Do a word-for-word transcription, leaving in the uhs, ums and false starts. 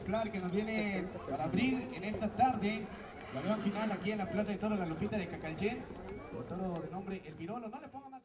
ejemplar que nos viene para abrir en esta tarde la gran final aquí en la Plaza de Toros La Lupita de Cacalchen, el toro de nombre el Birolo. No le pongan más